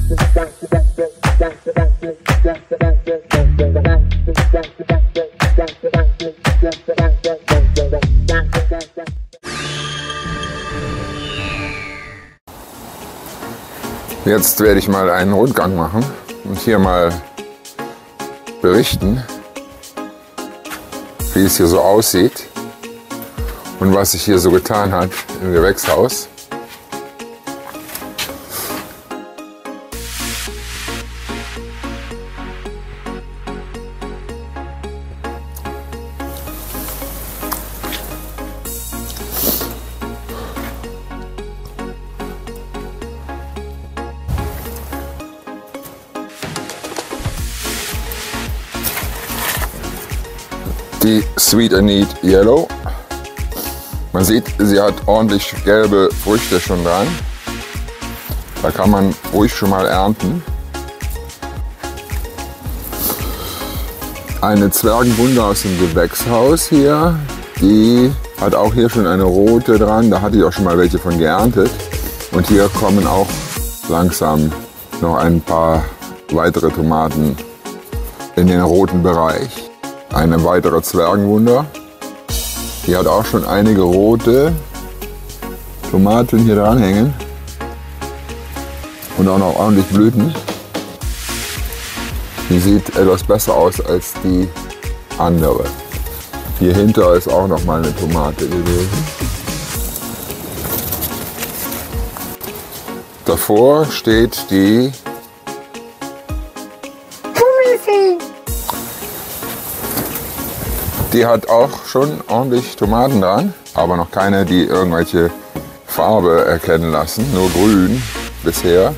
Jetzt werde ich mal einen Rundgang machen und hier mal berichten, wie es hier so aussieht und was sich hier so getan hat im Gewächshaus. Die Sweet and Neat Yellow. Man sieht, sie hat ordentlich gelbe Früchte schon dran. Da kann man ruhig schon mal ernten. Eine Zwergenwunde aus dem Gewächshaus hier. Die hat auch hier schon eine rote dran. Da hatte ich auch schon mal welche von geerntet. Und hier kommen auch langsam noch ein paar weitere Tomaten in den roten Bereich. Eine weitere Zwergenwunder. Die hat auch schon einige rote Tomaten hier dranhängen. Und auch noch ordentlich Blüten. Die sieht etwas besser aus als die andere. Hier hinter ist auch noch mal eine Tomate gewesen. Davor steht die Die hat auch schon ordentlich Tomaten dran, aber noch keine, die irgendwelche Farbe erkennen lassen, nur grün bisher.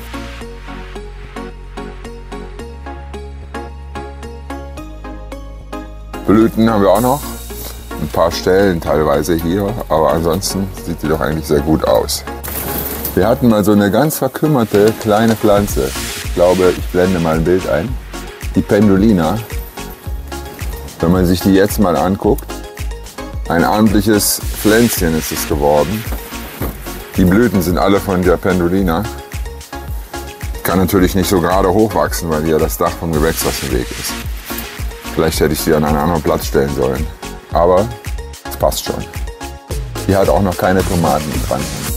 Blüten haben wir auch noch, ein paar Stellen teilweise hier, aber ansonsten sieht die doch eigentlich sehr gut aus. Wir hatten mal so eine ganz verkümmerte kleine Pflanze, ich glaube, ich blende mal ein Bild ein, die Pendulina. Wenn man sich die jetzt mal anguckt, ein amtliches Pflänzchen ist es geworden. Die Blüten sind alle von der Pendulina. Kann natürlich nicht so gerade hochwachsen, weil hier das Dach vom Gewächshaus im Weg ist. Vielleicht hätte ich sie an einen anderen Platz stellen sollen. Aber es passt schon. Die hat auch noch keine Tomaten dran.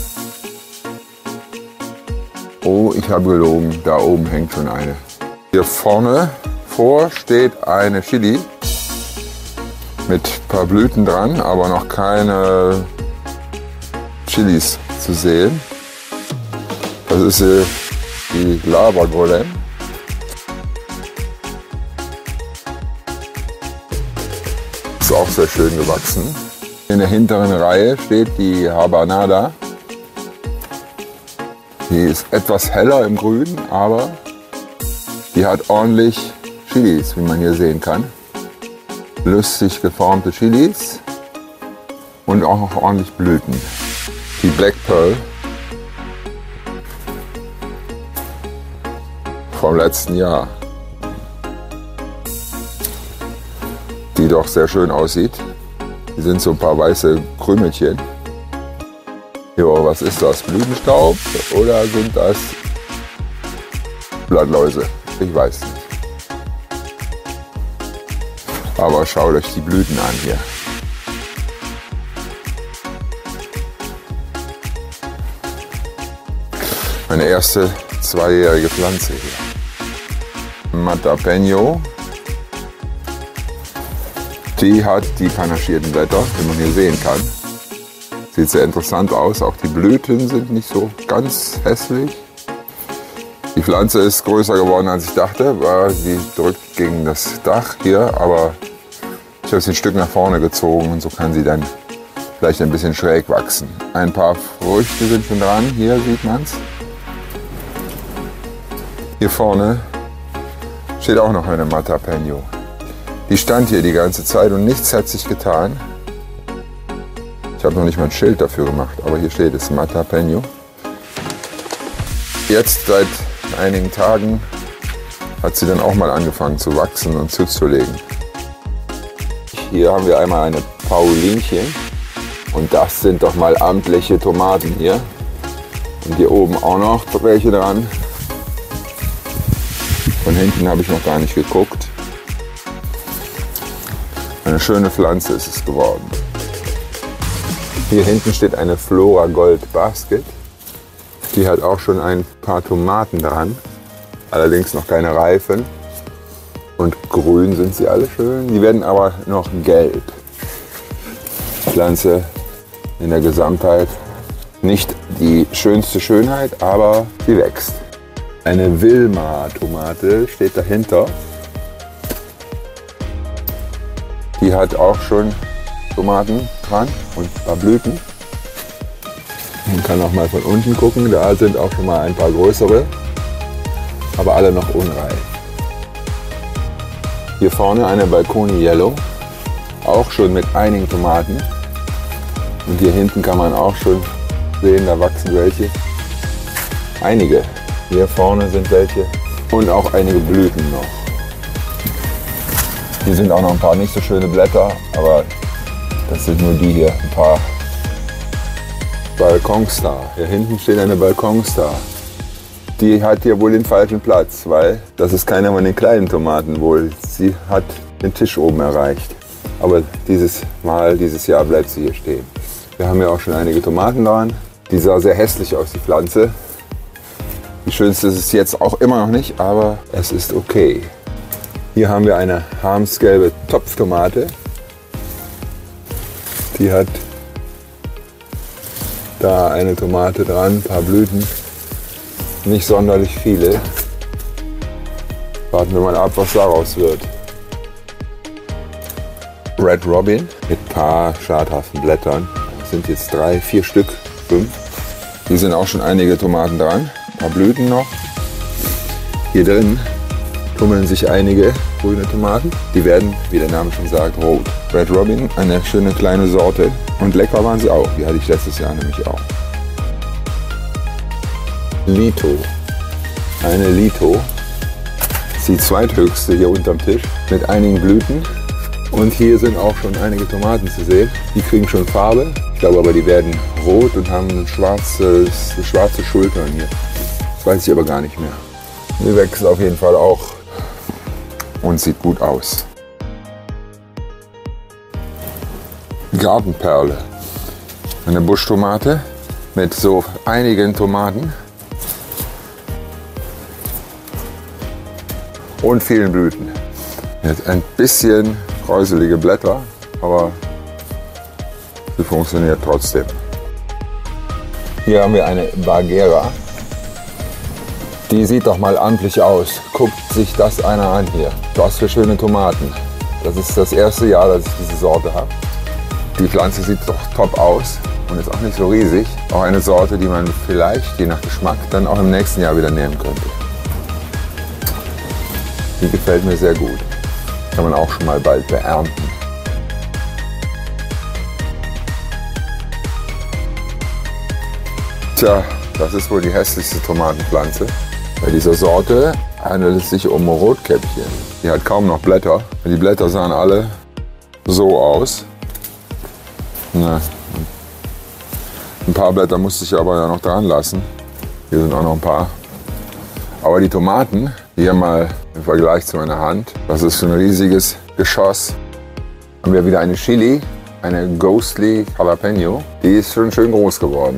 Oh, ich habe gelogen. Da oben hängt schon eine. Hier vorne vor steht eine Chili. Mit ein paar Blüten dran, aber noch keine Chilis zu sehen. Das ist die Lava Golem. Ist auch sehr schön gewachsen. In der hinteren Reihe steht die Habanada. Die ist etwas heller im Grün, aber die hat ordentlich Chilis, wie man hier sehen kann. Lustig geformte Chilis und auch noch ordentlich Blüten. Die Black Pearl vom letzten Jahr, die doch sehr schön aussieht. Hier sind so ein paar weiße Krümelchen. Jo, was ist das? Blütenstaub oder sind das Blattläuse? Ich weiß nicht. Aber schaut euch die Blüten an hier. Meine erste zweijährige Pflanze hier. Matapeño. Die hat die panaschierten Blätter, wie man hier sehen kann. Sieht sehr interessant aus. Auch die Blüten sind nicht so ganz hässlich. Die Pflanze ist größer geworden, als ich dachte, weil sie drückt gegen das Dach hier, aber ich habe sie ein Stück nach vorne gezogen und so kann sie dann vielleicht ein bisschen schräg wachsen. Ein paar Früchte sind schon dran, hier sieht man es. Hier vorne steht auch noch eine Matapeño. Die stand hier die ganze Zeit und nichts hat sich getan. Ich habe noch nicht mal ein Schild dafür gemacht, aber hier steht es Matapeño. Jetzt seit einigen Tagen hat sie dann auch mal angefangen zu wachsen und zuzulegen. Hier haben wir einmal eine Paulinchen und das sind doch mal amtliche Tomaten hier. Und hier oben auch noch welche dran. Von hinten habe ich noch gar nicht geguckt. Eine schöne Pflanze ist es geworden. Hier hinten steht eine Flora Gold Basket. Die hat auch schon ein paar Tomaten dran. Allerdings noch keine reifen. Und grün sind sie alle schön. Die werden aber noch gelb. Die Pflanze in der Gesamtheit nicht die schönste Schönheit, aber sie wächst. Eine Wilma-Tomate steht dahinter. Die hat auch schon Tomaten dran und ein paar Blüten. Man kann auch mal von unten gucken, da sind auch schon mal ein paar größere, aber alle noch unreif. Hier vorne eine Balcony Yellow, auch schon mit einigen Tomaten. Und hier hinten kann man auch schon sehen, da wachsen welche. Einige. Hier vorne sind welche und auch einige Blüten noch. Hier sind auch noch ein paar nicht so schöne Blätter, aber das sind nur die hier, ein paar Balkonstar. Hier hinten steht eine Balkonstar. Die hat hier wohl den falschen Platz, weil das ist keiner von den kleinen Tomaten wohl. Sie hat den Tisch oben erreicht. Aber dieses Jahr bleibt sie hier stehen. Wir haben ja auch schon einige Tomaten dran. Die sah sehr hässlich aus, die Pflanze. Die schönste ist es jetzt auch immer noch nicht, aber es ist okay. Hier haben wir eine harmsgelbe Topftomate. Die hat da eine Tomate dran, ein paar Blüten. Nicht sonderlich viele. Warten wir mal ab, was daraus wird. Red Robin mit ein paar schadhaften Blättern. Das sind jetzt 3, 4 Stück, 5. Hier sind auch schon einige Tomaten dran. Ein paar Blüten noch. Hier drin tummeln sich einige grüne Tomaten. Die werden, wie der Name schon sagt, rot. Red Robin, eine schöne kleine Sorte. Und lecker waren sie auch. Die hatte ich letztes Jahr nämlich auch. Lito. Eine Lito. Das ist die zweithöchste hier unterm Tisch. Mit einigen Blüten. Und hier sind auch schon einige Tomaten zu sehen. Die kriegen schon Farbe. Ich glaube aber, die werden rot und haben schwarze Schultern hier. Das weiß ich aber gar nicht mehr. Die wächst auf jeden Fall auch und sieht gut aus. Gartenperle. Eine Buschtomate mit so einigen Tomaten und vielen Blüten. Jetzt ein bisschen kräuselige Blätter, aber sie funktioniert trotzdem. Hier haben wir eine Bagheera. Die sieht doch mal amtlich aus. Guckt sich das einer an hier. Was für schöne Tomaten. Das ist das erste Jahr, dass ich diese Sorte habe. Die Pflanze sieht doch top aus und ist auch nicht so riesig. Auch eine Sorte, die man vielleicht, je nach Geschmack, dann auch im nächsten Jahr wieder nehmen könnte. Die gefällt mir sehr gut. Kann man auch schon mal bald beernten. Tja, das ist wohl die hässlichste Tomatenpflanze. Bei dieser Sorte handelt es sich um Rotkäppchen. Die hat kaum noch Blätter. Die Blätter sahen alle so aus. Na, ein paar Blätter musste ich aber ja noch dran lassen. Hier sind auch noch ein paar. Aber die Tomaten, hier mal im Vergleich zu meiner Hand, das ist schon ein riesiges Geschoss. Haben wir wieder eine Chili, eine Ghostly Jalapeno. Die ist schon schön groß geworden.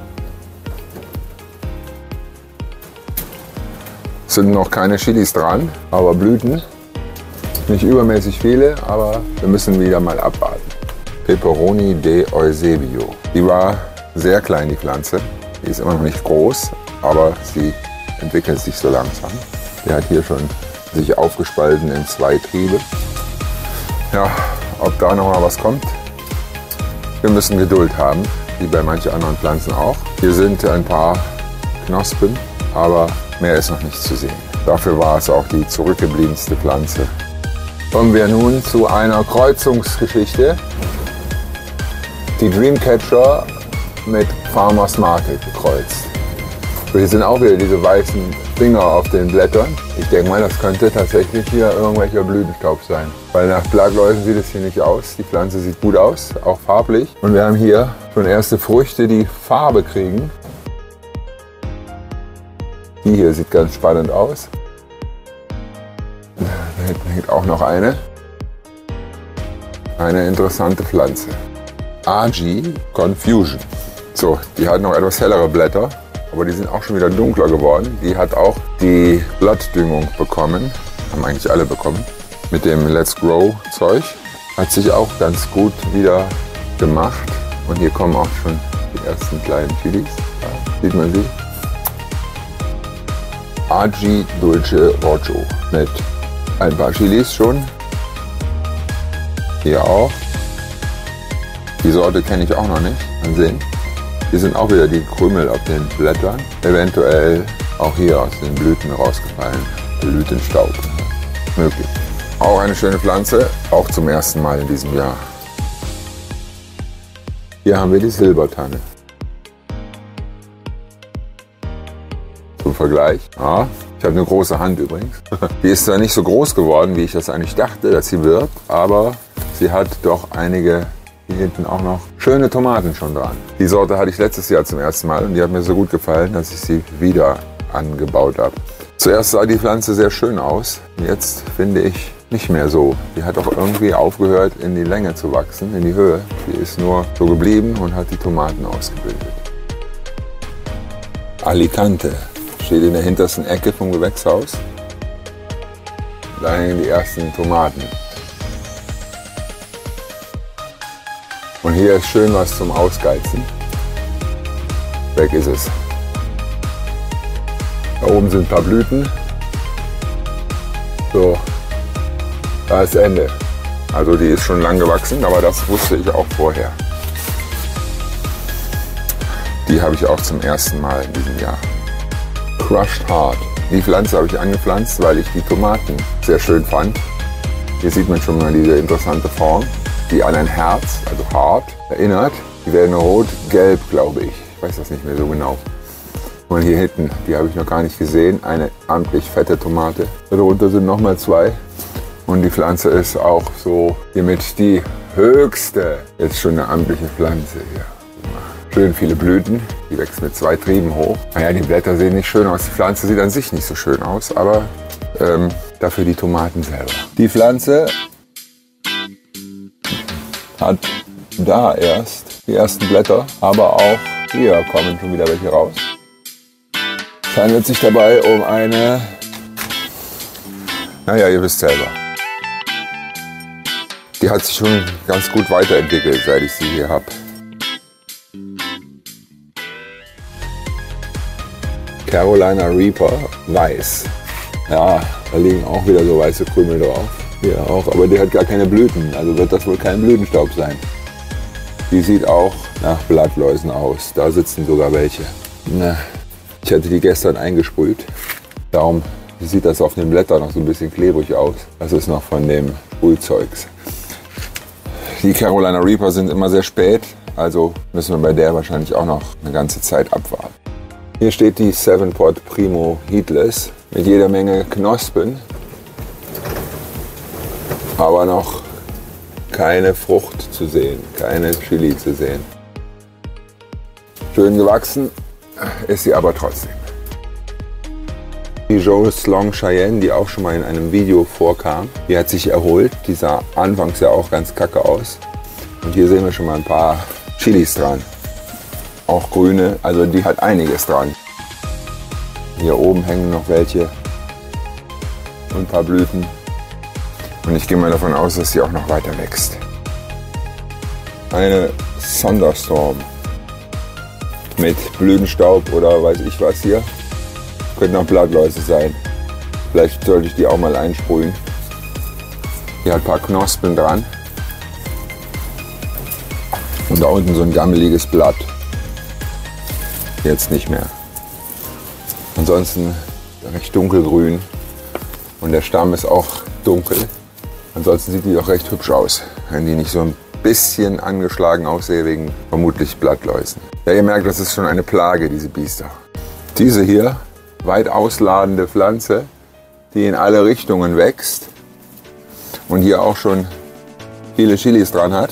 Es sind noch keine Chilis dran, aber Blüten. Nicht übermäßig viele, aber wir müssen wieder mal abwarten. Peperoni de Eusebio. Die war sehr klein, die Pflanze. Die ist immer noch nicht groß, aber sie entwickelt sich so langsam. Die hat hier schon sich aufgespalten in 2 Triebe. Ja, ob da noch mal was kommt? Wir müssen Geduld haben, wie bei manchen anderen Pflanzen auch. Hier sind ein paar Knospen, aber mehr ist noch nicht zu sehen. Dafür war es auch die zurückgebliebenste Pflanze. Kommen wir nun zu einer Kreuzungsgeschichte. Die Dreamcatcher mit Farmers Market gekreuzt. So, hier sind auch wieder diese weißen Finger auf den Blättern. Ich denke mal, das könnte tatsächlich hier irgendwelcher Blütenstaub sein. Weil nach Blattläusen sieht es hier nicht aus. Die Pflanze sieht gut aus, auch farblich. Und wir haben hier schon erste Früchte, die Farbe kriegen. Die hier sieht ganz spannend aus. Da hinten hängt auch noch eine. Eine interessante Pflanze. Agi Confusion. So, die hat noch etwas hellere Blätter, aber die sind auch schon wieder dunkler geworden. Die hat auch die Blattdüngung bekommen. Haben eigentlich alle bekommen. Mit dem Let's Grow Zeug. Hat sich auch ganz gut wieder gemacht. Und hier kommen auch schon die ersten kleinen Chilis. Da sieht man sie. Agi Dulce Rojo. Mit ein paar Chilis schon. Hier auch. Die Sorte kenne ich auch noch nicht. Mal sehen. Hier sind auch wieder die Krümel auf den Blättern. Eventuell auch hier aus den Blüten rausgefallen. Blütenstaub. Möglich. Auch eine schöne Pflanze. Auch zum ersten Mal in diesem Jahr. Hier haben wir die Silbertanne. Zum Vergleich. Ja, ich habe eine große Hand übrigens. Die ist zwar nicht so groß geworden, wie ich das eigentlich dachte, dass sie wird, aber sie hat doch einige, hier hinten auch noch, schöne Tomaten schon dran. Die Sorte hatte ich letztes Jahr zum ersten Mal und die hat mir so gut gefallen, dass ich sie wieder angebaut habe. Zuerst sah die Pflanze sehr schön aus, jetzt finde ich nicht mehr so. Die hat auch irgendwie aufgehört, in die Länge zu wachsen, in die Höhe. Die ist nur so geblieben und hat die Tomaten ausgebildet. Alicante steht in der hintersten Ecke vom Gewächshaus. Da hängen die ersten Tomaten. Und hier ist schön was zum Ausgeizen. Weg ist es. Da oben sind ein paar Blüten. So, da ist Ende. Also die ist schon lang gewachsen, aber das wusste ich auch vorher. Die habe ich auch zum ersten Mal in diesem Jahr. Crushed Heart. Die Pflanze habe ich angepflanzt, weil ich die Tomaten sehr schön fand. Hier sieht man schon mal diese interessante Form, die an ein Herz, also Heart, erinnert. Die werden rot-gelb, glaube ich. Ich weiß das nicht mehr so genau. Und hier hinten, die habe ich noch gar nicht gesehen, eine amtlich fette Tomate. Darunter sind nochmal zwei. Und die Pflanze ist auch so hiermit die höchste. Jetzt schon eine amtliche Pflanze hier. Schön viele Blüten. Die wächst mit 2 Trieben hoch. Naja, die Blätter sehen nicht schön aus. Die Pflanze sieht an sich nicht so schön aus, aber dafür die Tomaten selber. Die Pflanze hat da erst die ersten Blätter, aber auch hier kommen schon wieder welche raus. Es handelt sich dabei um eine, naja, ihr wisst selber. Die hat sich schon ganz gut weiterentwickelt, seit ich sie hier habe. Carolina Reaper weiß. Ja, da liegen auch wieder so weiße Krümel drauf. Hier auch, aber die hat gar keine Blüten, also wird das wohl kein Blütenstaub sein. Die sieht auch nach Blattläusen aus, da sitzen sogar welche. Na, ich hatte die gestern eingesprüht, darum sieht das auf den Blättern noch so ein bisschen klebrig aus. Das ist noch von dem Sprühzeugs. Die Carolina Reaper sind immer sehr spät, also müssen wir bei der wahrscheinlich auch noch eine ganze Zeit abwarten. Hier steht die 7-Pot Primo Heatless mit jeder Menge Knospen, aber noch keine Frucht zu sehen, keine Chili zu sehen. Schön gewachsen ist sie aber trotzdem. Die Joe's Long Cheyenne, die auch schon mal in einem Video vorkam, die hat sich erholt. Die sah anfangs ja auch ganz kacke aus. Und hier sehen wir schon mal ein paar Chilis dran. Auch grüne, also die hat einiges dran. Hier oben hängen noch welche und ein paar Blüten. Und ich gehe mal davon aus, dass sie auch noch weiter wächst. Eine Thunderstorm mit Blütenstaub oder weiß ich was hier. Könnten auch Blattläuse sein. Vielleicht sollte ich die auch mal einsprühen. Hier hat ein paar Knospen dran. Und da unten so ein gammeliges Blatt. Jetzt nicht mehr. Ansonsten recht dunkelgrün. Und der Stamm ist auch dunkel. Ansonsten sieht die doch recht hübsch aus, wenn die nicht so ein bisschen angeschlagen aussehe wegen vermutlich Blattläusen. Ja, ihr merkt, das ist schon eine Plage, diese Biester. Diese hier, weit ausladende Pflanze, die in alle Richtungen wächst und hier auch schon viele Chilis dran hat,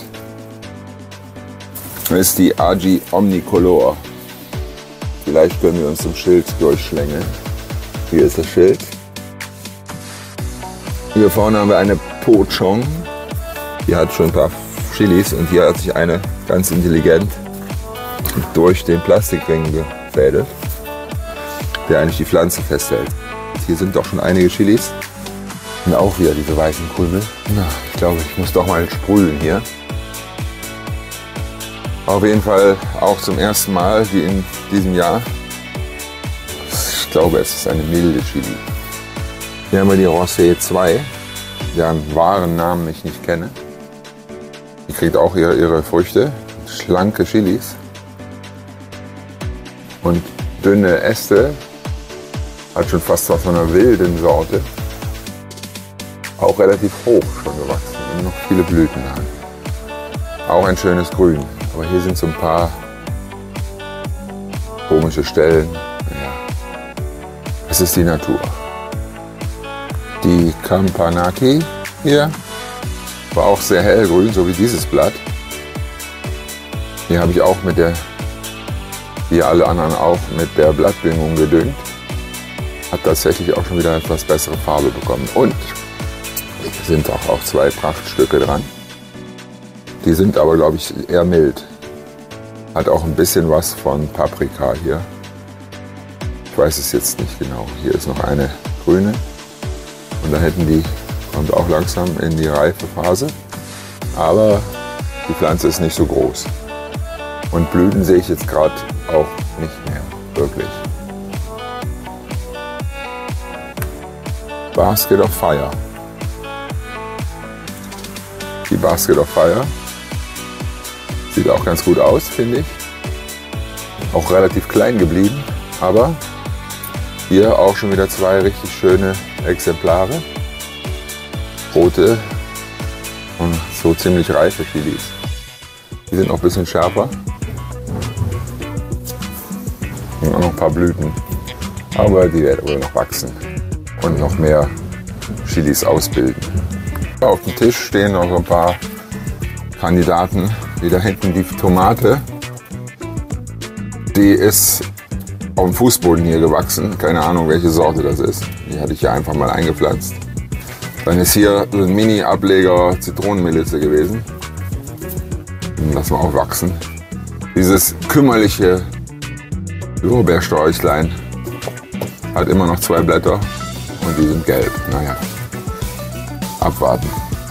ist die Agi Omnicolor. Vielleicht können wir uns zum Schild durchschlängeln. Hier ist das Schild. Hier vorne haben wir eine Pochong. Die hat schon ein paar Chilis und hier hat sich eine ganz intelligent durch den Plastikring gefädelt, der eigentlich die Pflanze festhält. Hier sind doch schon einige Chilis. Und auch wieder diese weißen Krümel. Na, ich glaube, ich muss doch mal sprühen hier. Auf jeden Fall auch zum ersten Mal wie in diesem Jahr. Ich glaube, es ist eine milde Chili. Hier haben wir die Rosé 2, deren wahren Namen ich nicht kenne. Die kriegt auch ihre Früchte, schlanke Chilis und dünne Äste. Hat schon fast was von einer wilden Sorte. Auch relativ hoch schon gewachsen und noch viele Blüten dran. Auch ein schönes Grün. Aber hier sind so ein paar komische Stellen. Ja. Es ist die Natur. Die Campanaki hier war auch sehr hellgrün, so wie dieses Blatt. Hier habe ich auch wie alle anderen auch, mit der Blattdüngung gedüngt. Hat tatsächlich auch schon wieder etwas bessere Farbe bekommen. Und sind auch 2 Prachtstücke dran. Die sind aber, glaube ich, eher mild. Hat auch ein bisschen was von Paprika hier. Ich weiß es jetzt nicht genau. Hier ist noch eine grüne. Und da kommt auch langsam in die reife Phase. Aber die Pflanze ist nicht so groß. Und Blüten sehe ich jetzt gerade auch nicht mehr, wirklich. Basket of Fire. Die Basket of Fire sieht auch ganz gut aus, finde ich. Auch relativ klein geblieben, aber hier auch schon wieder 2 richtig schöne Exemplare. Rote und so ziemlich reife Chilis. Die sind noch ein bisschen schärfer. Und auch noch ein paar Blüten. Aber die werden wohl noch wachsen und noch mehr Chilis ausbilden. Auf dem Tisch stehen noch so ein paar Kandidaten. Die da hinten, die Tomate, die ist auf dem Fußboden hier gewachsen. Keine Ahnung, welche Sorte das ist. Die hatte ich hier einfach mal eingepflanzt. Dann ist hier so ein Mini-Ableger Zitronenmelisse gewesen. Den lassen wir auch wachsen. Dieses kümmerliche Lorbeersträuchlein hat immer noch 2 Blätter und die sind gelb. Naja, abwarten.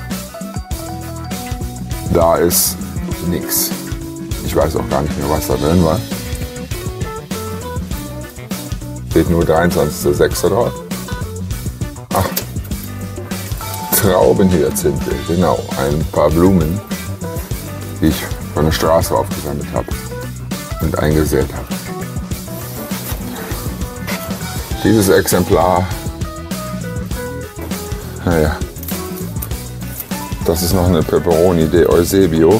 Da ist nichts. Ich weiß auch gar nicht mehr, was da drin war. Steht nur 23.06. drauf. Ach, Traubenhyazinthe, genau. Ein paar Blumen, die ich von der Straße aufgesammelt habe und eingesät habe. Dieses Exemplar, naja, das ist noch eine Peperoni de Eusebio.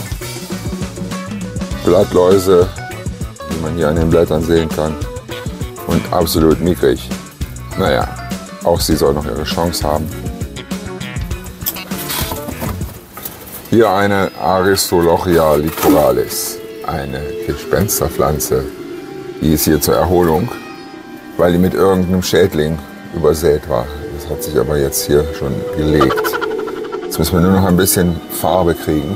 Blattläuse, die man hier an den Blättern sehen kann. Und absolut mickrig. Naja, auch sie soll noch ihre Chance haben. Hier eine Aristolochia licoralis, eine Gespensterpflanze. Die ist hier zur Erholung, weil die mit irgendeinem Schädling übersät war. Das hat sich aber jetzt hier schon gelegt. Jetzt müssen wir nur noch ein bisschen Farbe kriegen.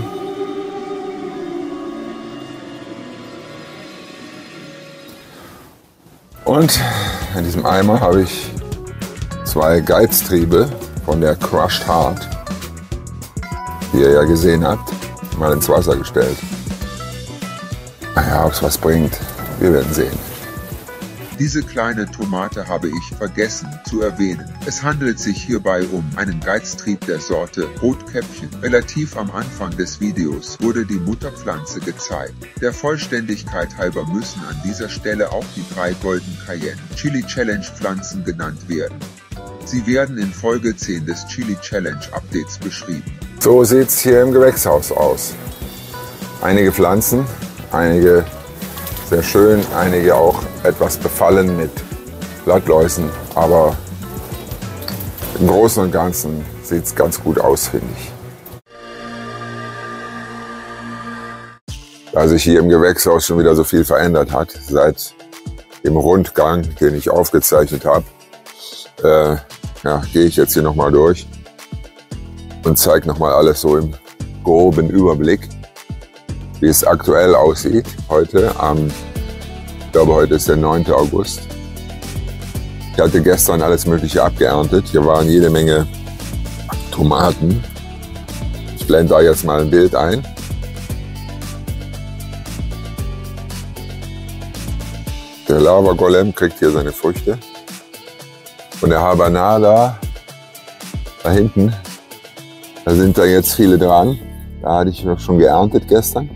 Und in diesem Eimer habe ich 2 Geiztriebe von der Crushed Heart, die ihr ja gesehen habt, mal ins Wasser gestellt. Naja, ob es was bringt, wir werden sehen. Diese kleine Tomate habe ich vergessen zu erwähnen. Es handelt sich hierbei um einen Geiztrieb der Sorte Rotkäppchen. Relativ am Anfang des Videos wurde die Mutterpflanze gezeigt. Der Vollständigkeit halber müssen an dieser Stelle auch die 3 Golden Cayenne Chili Challenge Pflanzen genannt werden. Sie werden in Folge 10 des Chili Challenge Updates beschrieben. So sieht es hier im Gewächshaus aus. Einige Pflanzen, einige sehr schön, einige auch etwas befallen mit Blattläusen, aber im Großen und Ganzen sieht es ganz gut aus, finde ich. Da sich hier im Gewächshaus schon wieder so viel verändert hat, seit dem Rundgang, den ich aufgezeichnet habe, ja, gehe ich jetzt hier nochmal durch. und zeige nochmal alles so im groben Überblick, wie es aktuell aussieht. Heute ich glaube, heute ist der 9. August. Ich hatte gestern alles Mögliche abgeerntet. Hier waren jede Menge Tomaten. Ich blende da jetzt mal ein Bild ein. Der Lava Golem kriegt hier seine Früchte. Und der Habanada da hinten, da sind da jetzt viele dran. Da hatte ich noch schon geerntet gestern.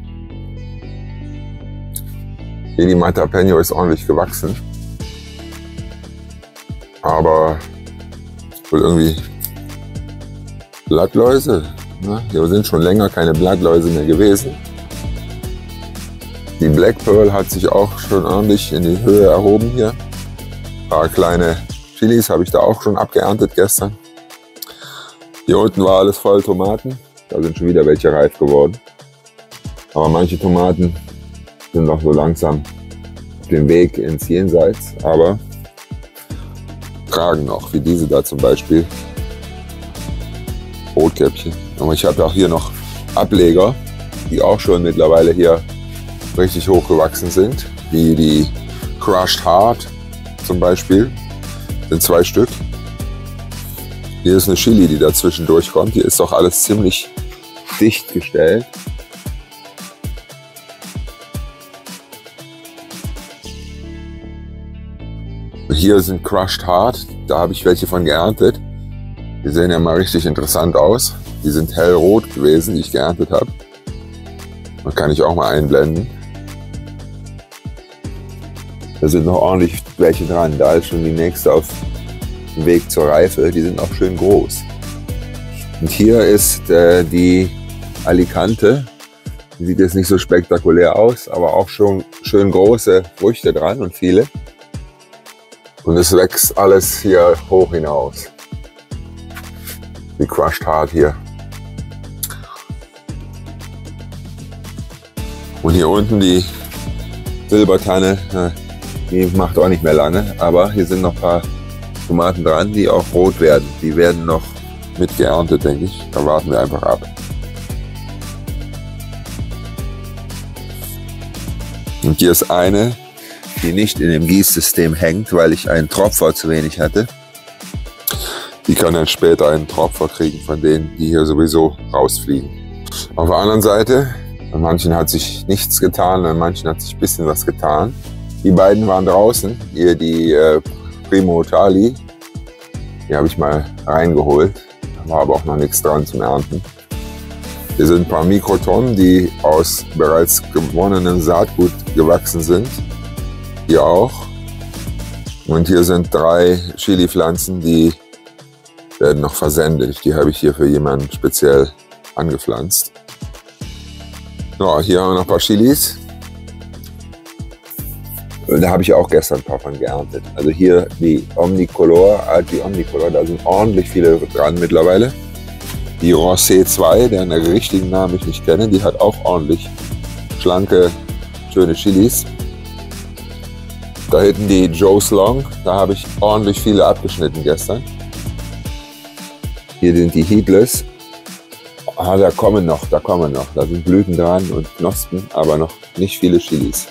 Hier die Matapeño ist ordentlich gewachsen. Aber wohl irgendwie Blattläuse. Ne? Hier sind schon länger keine Blattläuse mehr gewesen. Die Black Pearl hat sich auch schon ordentlich in die Höhe erhoben hier. Ein paar kleine Chilis habe ich da auch schon abgeerntet gestern. Hier unten war alles voll Tomaten. Da sind schon wieder welche reif geworden. Aber manche Tomaten sind noch so langsam auf dem Weg ins Jenseits. Aber tragen noch, wie diese da zum Beispiel. Rotkäppchen. Aber ich habe auch hier noch Ableger, die auch schon mittlerweile hier richtig hoch gewachsen sind. Wie die Crushed Heart zum Beispiel. Sind 2 Stück. Hier ist eine Chili, die dazwischen durchkommt. Hier ist doch alles ziemlich dicht gestellt. Hier sind Crushed Heart. Da habe ich welche von geerntet. Die sehen ja mal richtig interessant aus. Die sind hellrot gewesen, die ich geerntet habe. Da kann ich auch mal einblenden. Da sind noch ordentlich welche dran. Da ist schon die nächste auf dem Weg zur Reife. Die sind auch schön groß. Und hier ist die Alicante. Die sieht jetzt nicht so spektakulär aus, aber auch schon schön große Früchte dran und viele. Und es wächst alles hier hoch hinaus. Die Crushed Heart hier. Und hier unten die Silbertanne. Die macht auch nicht mehr lange, aber hier sind noch ein paar Tomaten dran, die auch rot werden. Die werden noch mitgeerntet, denke ich. Da warten wir einfach ab. Und hier ist eine, die nicht in dem Gießsystem hängt, weil ich einen Tropfer zu wenig hatte. Die kann dann später einen Tropfer kriegen von denen, die hier sowieso rausfliegen. Auf der anderen Seite, an manchen hat sich nichts getan, an manchen hat sich ein bisschen was getan. Die beiden waren draußen, hier die Primo Tali, die habe ich mal reingeholt, da war aber auch noch nichts dran zum Ernten. Hier sind ein paar Mikrotonnen, die aus bereits gewonnenem Saatgut gewachsen sind, hier auch. Und hier sind 3 Chili-Pflanzen, die werden noch versendet, die habe ich hier für jemanden speziell angepflanzt. Ja, hier haben wir noch ein paar Chilis. Da habe ich auch gestern ein paar von geerntet. Also hier die Omnicolor, die Omnicolor, da sind ordentlich viele dran mittlerweile. Die Rosé 2, deren richtigen Namen ich nicht kenne, die hat auch ordentlich schlanke, schöne Chilis. Da hinten die Joe's Long, da habe ich ordentlich viele abgeschnitten gestern. Hier sind die Heatless. Da kommen noch. Da sind Blüten dran und Knospen, aber noch nicht viele Chilis.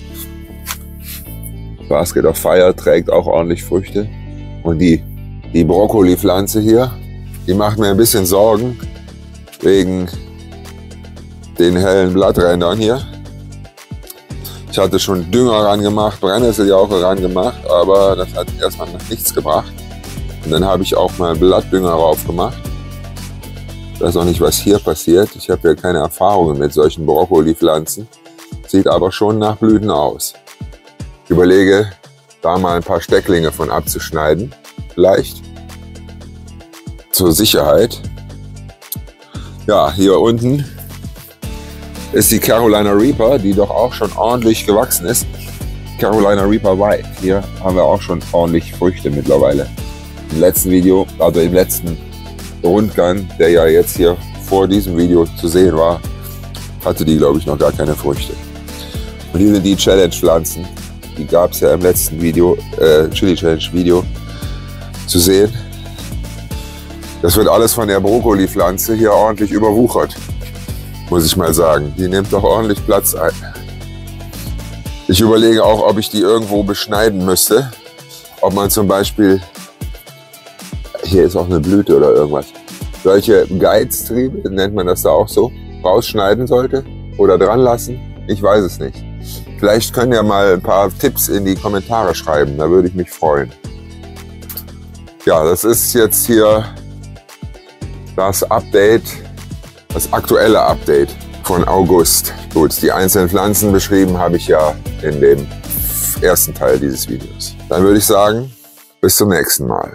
Basket of Fire trägt auch ordentlich Früchte. Und die Brokkoli-Pflanze hier, die macht mir ein bisschen Sorgen wegen den hellen Blatträndern hier. Ich hatte schon Dünger ran gemacht, Brennnesseljauche ran gemacht, aber das hat erstmal noch nichts gebracht. Und dann habe ich auch mal Blattdünger drauf gemacht. Ich weiß auch nicht, was hier passiert. Ich habe ja keine Erfahrungen mit solchen Brokkoli-Pflanzen. Sieht aber schon nach Blüten aus. Ich überlege, da mal ein paar Stecklinge von abzuschneiden. Vielleicht. Zur Sicherheit. Ja, hier unten ist die Carolina Reaper, die doch auch schon ordentlich gewachsen ist. Carolina Reaper White. Hier haben wir auch schon ordentlich Früchte mittlerweile. Im letzten Video, also im letzten Rundgang, der ja jetzt hier vor diesem Video zu sehen war, hatte die, glaube ich, noch gar keine Früchte. Und hier sind die Challenge-Pflanzen. Die gab es ja im letzten Video, Chili Challenge Video, zu sehen. Das wird alles von der Brokkoli-Pflanze hier ordentlich überwuchert, muss ich mal sagen. Die nimmt doch ordentlich Platz ein. Ich überlege auch, ob ich die irgendwo beschneiden müsste. Ob man zum Beispiel, hier ist auch eine Blüte oder irgendwas, solche Geiztriebe, nennt man das da auch so, rausschneiden sollte oder dran lassen. Ich weiß es nicht. Vielleicht könnt ihr mal ein paar Tipps in die Kommentare schreiben, da würde ich mich freuen. Ja, das ist jetzt hier das Update, das aktuelle Update von August. Gut, die einzelnen Pflanzen beschrieben habe ich ja in dem ersten Teil dieses Videos. Dann würde ich sagen, bis zum nächsten Mal.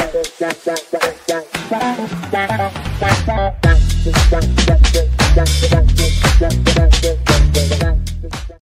That's